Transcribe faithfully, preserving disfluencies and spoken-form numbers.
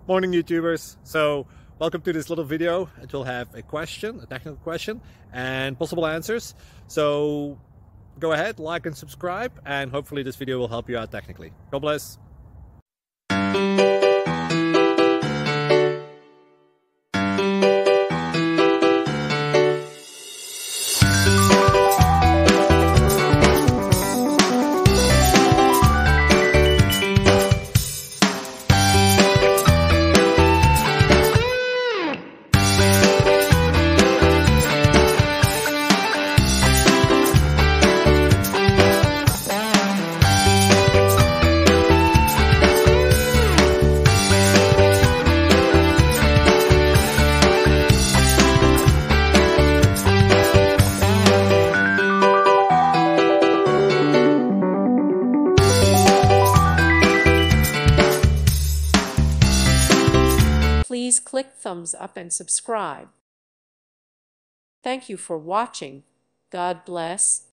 Morning YouTubers. So welcome to this little video. It will have a question, a technical question, and possible answers. So go ahead, like and subscribe, and hopefully this video will help you out technically. God bless. Please click thumbs up and subscribe. Thank you for watching. God bless.